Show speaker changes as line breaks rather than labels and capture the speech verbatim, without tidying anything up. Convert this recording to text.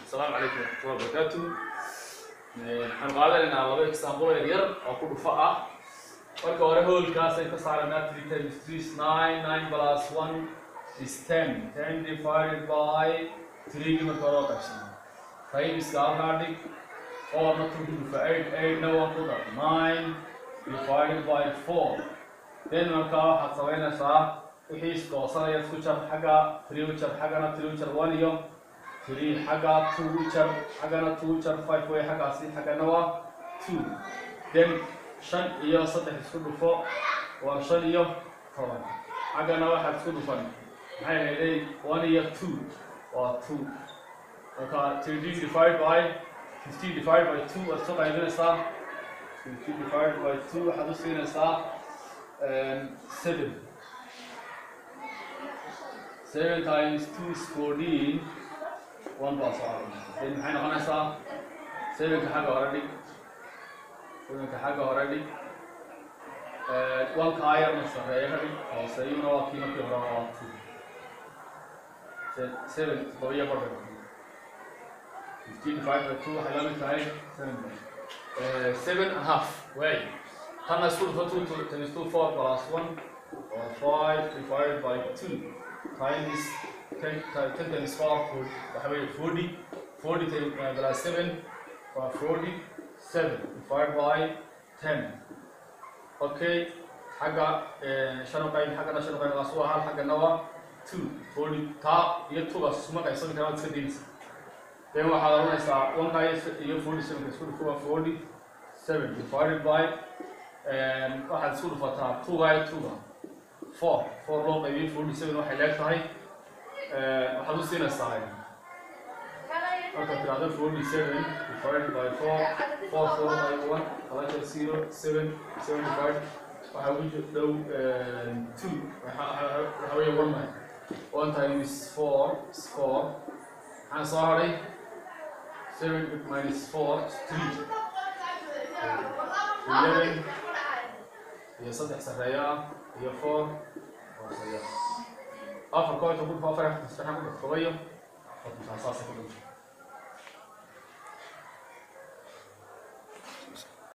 السلام عليكم ورحمة الله وبركاته. هنقعد لنا على example ير أو كل فقة. marka hore hoolkaas ay ka saarnaa three times three is nine, nine plus one is ten, ten divided by three marka hore qaybsan five is half-handed four not two to eight, eight no one to that nine divided by four then marka waxaad samaynaysaa wixii iskoosanaya isku jar xagga three u jar xaggana three u jar one iyo three xagga two u jar xaggana two u jar five way xaggaasi xaggana waa two then shan iyo saddex isku dhufo waa shan iyo toban xaggana waxaad isku dhufan maxay ahayd one iyo two waa two marka thirty divided by fifty divided by two waad soo qaybinaysaa fifty divided by two waxaad u siinaysaa seven seven times two is fourteen one baa soo then maxay noqonaysaa seven ka xagga hore dhig seven ka xagga hore dhig one ka ayar nasareeya ka dhig hooseyuna waa kii markii hore waa two seven todobiyo barbar fifteen divided by two waxay la mid tahay seven seven and a half way tan isku dhufo two times two four plus one or five divided by two times ten times four waxa weeye forty forty plus seven or forty seven divided by ten okay xagga shan qayb xaggana shan qayb laga soo hal xaggana waa two forty ta iyo two bas isma qaysan karaan iska diinsa then waxaad oranaysaa one qayb iyo forty seven isku dhufo waa forty seven divided by and waxaad isku dhufataa two by two four four loo qaybiyo forty seven waxay leedahay waxaad u siinaysaa okay another forty-seven divided by four, four, four by one, like zero, seven, seventy-five. I have no two. I have one man. One times four is four. I'm sorry. Seven minus four is three. Eleven. Yes, that's a raya. Here four. After going to put for a second, for you.